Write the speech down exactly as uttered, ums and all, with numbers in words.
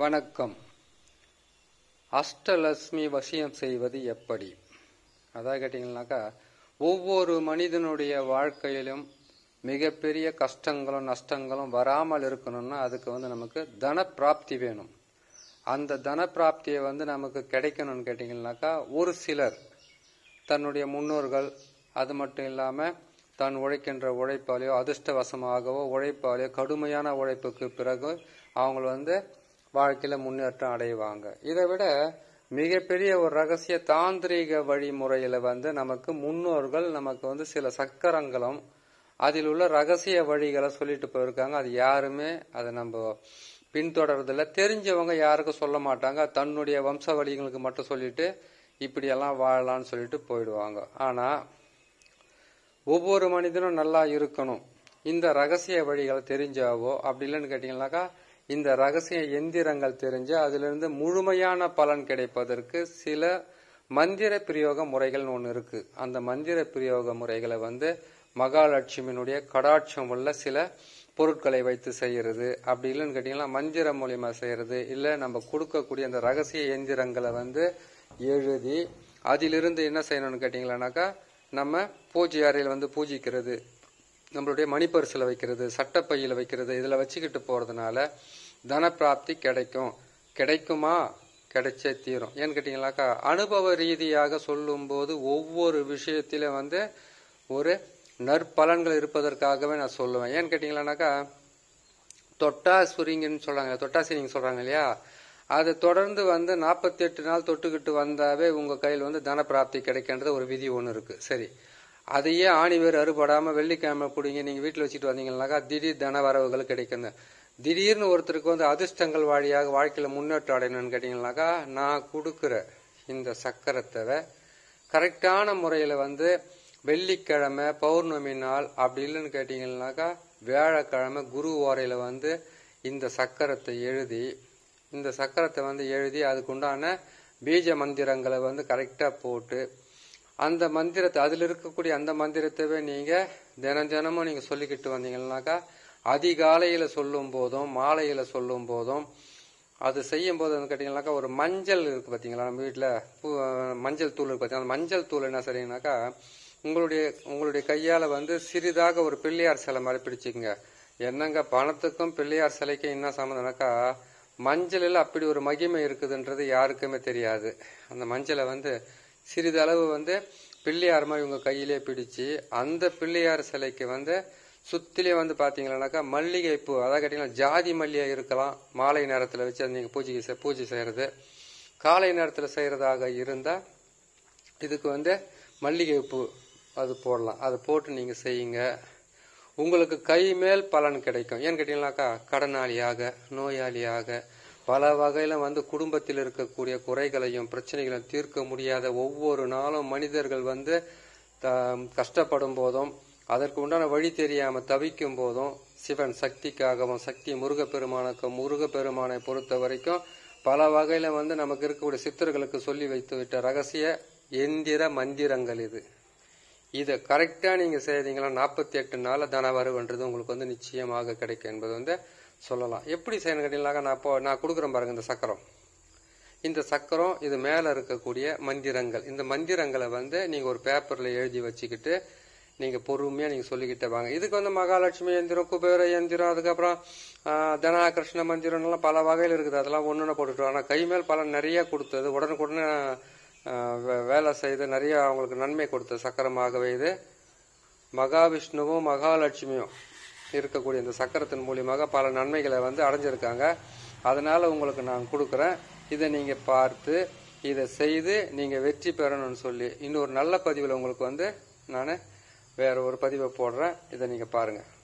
வணக்கம். அஷ்டலட்சுமி வசியம் செய்வது எப்படி? அதாவது கேட்டீங்கன்னாக்கா, ஒவ்வொரு மனிதனுடைய வாழ்க்கையிலும் மிகப்பெரிய கஷ்டங்களும் நஷ்டங்களும் வராமல் இருக்கணும்னா அதுக்கு வந்து நமக்கு தன பிராப்தி வேணும். அந்த தன பிராப்தியை வந்து நமக்கு கிடைக்கணும்னு கேட்டீங்கன்னாக்கா, ஒரு சிலர் தன்னுடைய முன்னோர்கள், அது மட்டும் இல்லாமல் தான் உழைக்கின்ற உழைப்பாலேயோ அதிர்ஷ்டவசமாகவோ உழைப்பாலேயோ கடுமையான உழைப்புக்கு பிறகு அவங்க வந்து வாழ்க்கையில் முன்னேற்றம் அடைவாங்க. இதை விட மிகப்பெரிய ஒரு ரகசிய தாந்திரிக வழிமுறையில் வந்து நமக்கு முன்னோர்கள் நமக்கு வந்து சில சக்கரங்களும் அதில் உள்ள ரகசிய வழிகளை சொல்லிட்டு போயிருக்காங்க. அது யாருமே அதை நம்ம பின்தொடர்றதில்ல. தெரிஞ்சவங்க யாருக்கும் சொல்ல மாட்டாங்க. தன்னுடைய வம்ச வழிகளுக்கு மட்டும் சொல்லிட்டு இப்படியெல்லாம் வாழலான்னு சொல்லிட்டு போயிடுவாங்க. ஆனால் ஒவ்வொரு மனிதனும் நல்லா இருக்கணும், இந்த ரகசிய வழிகளை தெரிஞ்சாவோ அப்படி இல்லைன்னு கேட்டீங்கன்னாக்கா, இந்த ரகசிய எந்திரங்கள் தெரிஞ்சு அதிலிருந்து முழுமையான பலன் கிடைப்பதற்கு சில மந்திர பிரயோக முறைகள் ஒன்று இருக்கு. அந்த மந்திர பிரயோக முறைகளை வந்து மகாலட்சுமியினுடைய கடாட்சம் உள்ள சில பொருட்களை வைத்து செய்யறது, அப்படி இல்லைன்னு கேட்டீங்கன்னா மந்திர மூலியமா செய்யறது, இல்லை நம்ம கொடுக்கக்கூடிய அந்த ரகசிய எந்திரங்களை வந்து எழுதி அதிலிருந்து என்ன செய்யணும்னு கேட்டீங்களானாக்கா, நம்ம பூஜை அறையில் வந்து பூஜிக்கிறது, நம்மளுடைய மணிப்பரிசில் வைக்கிறது, சட்டப்பையில் வைக்கிறது, இதில் வச்சுக்கிட்டு போகிறதுனால தனப்பிராப்தி கிடைக்கும். கிடைக்குமா? கிடைச்சே தீரும். ஏன்னு கேட்டிங்கனாக்கா, அனுபவ ரீதியாக சொல்லும்போது ஒவ்வொரு விஷயத்திலும் வந்து ஒரு நற்பலன்கள் இருப்பதற்காகவே நான் சொல்லுவேன். ஏன்னு கேட்டிங்களானாக்கா, தொட்டா சுரிங்கன்னு சொல்கிறாங்க, தொட்டாசி நீங்கள் சொல்கிறாங்க இல்லையா, அது தொடர்ந்து வந்து நாற்பத்தி எட்டு நாள் தொட்டுக்கிட்டு வந்தாவே உங்கள் கையில் வந்து தனப்பிராப்தி கிடைக்கின்றது ஒரு விதி ஒன்று இருக்குது. சரி, அதையே ஆணி வேறு அறுபடாமல் வெள்ளிக்கிழமை பிடிங்க நீங்கள் வீட்டில் வச்சுட்டு வந்தீங்கன்னாக்கா திடீர் தன வரவுகள் கிடைக்குங்க. திடீர்னு ஒருத்தருக்கு வந்து அதிர்ஷ்டங்கள் வழியாக வாழ்க்கையில் முன்னேற்றம் அடையணும்னு கேட்டிங்கன்னாக்கா, நான் கொடுக்குற இந்த சக்கரத்தை கரெக்டான முறையில் வந்து வெள்ளிக்கிழமை பௌர்ணமி நாள், அப்படி இல்லைன்னு கேட்டிங்கன்னாக்கா வியாழக்கிழமை குரு ஓரையில் வந்து இந்த சக்கரத்தை எழுதி இந்த சக்கரத்தை வந்து எழுதி அதுக்குண்டான பீஜ மந்திரங்களை வந்து கரெக்டாக போட்டு அந்த மந்திரத்தை அதில் இருக்கக்கூடிய அந்த மந்திரத்தவே நீங்கள் தினம் தினமும் நீங்கள் சொல்லிக்கிட்டு வந்தீங்கன்னாக்கா, அதிகாலையில் சொல்லும் போதும் மாலையில் சொல்லும் போதும் அது செய்யும் போது வந்து கேட்டிங்கன்னாக்கா, ஒரு மஞ்சள் இருக்குது பார்த்தீங்களா, நம்ம வீட்டில் பூ மஞ்சள் தூள் இருக்குது பார்த்தீங்கன்னா, அந்த மஞ்சள் தூள் என்ன சரிங்கனாக்கா, உங்களுடைய உங்களுடைய கையால் வந்து சிறிதாக ஒரு பிள்ளையார் சிலை மாதிரி பிடிச்சிக்கங்க. என்னங்க பணத்துக்கும் பிள்ளையார் சிலைக்கும் என்ன சம்மந்தம்னாக்கா, மஞ்சளில் அப்படி ஒரு மகிமை இருக்குதுன்றது யாருக்குமே தெரியாது. அந்த மஞ்சளை வந்து சிறிதளவு வந்து பிள்ளையார் மாதிரி உங்கள் கையிலே பிடிச்சி அந்த பிள்ளையார் சிலைக்கு வந்து சுத்திலே வந்து பார்த்தீங்கன்னாக்கா மல்லிகை பூ, அதாவது கேட்டிங்கன்னா ஜாதி மல்லிகை இருக்கலாம், மாலை நேரத்தில் வச்சு அது நீங்கள் பூஜை பூஜை செய்கிறது. காலை நேரத்தில் செய்கிறதாக இருந்தால் இதுக்கு வந்து மல்லிகை பூ அது போடலாம். அது போட்டு நீங்கள் செய்யுங்க. உங்களுக்கு கை மேல் பலன் கிடைக்கும். ஏன்னு கேட்டீங்கன்னாக்கா, கடனாளியாக நோயாளியாக பல வகையில் வந்து குடும்பத்தில் இருக்கக்கூடிய குறைகளையும் பிரச்சனைகளையும் தீர்க்க முடியாத ஒவ்வொரு நாளும் மனிதர்கள் வந்து கஷ்டப்படும் போதும் அதற்கு உண்டான வழி தெரியாமல் தவிக்கும் போதும் சிவன் சக்திக்காகவும் சக்தி முருகப்பெருமானுக்கும் முருகப்பெருமானை பொறுத்த வரைக்கும் பல வகையில் வந்து நமக்கு இருக்கக்கூடிய சித்தர்களுக்கு சொல்லி வைத்து விட்ட ரகசிய எந்திர மந்திரங்கள் இது. இதை கரெக்டாக நீங்கள் செய்தீங்களா நாற்பத்தி எட்டு நாளில் தன வரவுன்றது உங்களுக்கு வந்து நிச்சயமாக கிடைக்கும் என்பது வந்து சொல்லலாம். எப்படி செய்யணும் கேட்டீங்கன்னாக்கா, நான் இப்போ நான் கொடுக்குறேன் பாருங்கள் இந்த சக்கரம். இந்த சக்கரம் இது மேலே இருக்கக்கூடிய மந்திரங்கள். இந்த மந்திரங்களை வந்து நீங்கள் ஒரு பேப்பரில் எழுதி வச்சுக்கிட்டு நீங்கள் பொறுமையாக நீங்கள் சொல்லிக்கிட்டே வாங்க. இதுக்கு வந்து மகாலட்சுமி எந்திரம், குபேர எந்திரம், அதுக்கப்புறம் தனாகிருஷ்ண மந்திரம்லாம் பல வகையில் இருக்குது. அதெல்லாம் ஒன்று போட்டுட்டு, ஆனால் கைமேல் பலன் நிறைய கொடுத்தது, உடனுக்குடனே வேலை செய்து நிறைய அவங்களுக்கு நன்மை கொடுத்த சக்கரமாகவே இது. மகாவிஷ்ணுவும் மகாலட்சுமியும் இருக்கக்கூடிய இந்த சக்கரத்தின் மூலியமாக பல நன்மைகளை வந்து அடைஞ்சிருக்காங்க. அதனால் உங்களுக்கு நான் கொடுக்குறேன். இதை நீங்கள் பார்த்து இதை செய்து நீங்கள் வெற்றி பெறணும்னு சொல்லி இன்னொரு நல்ல பதிவில் உங்களுக்கு வந்து நான் வேறு ஒரு பதிவை போடுறேன். இதை நீங்கள் பாருங்கள்.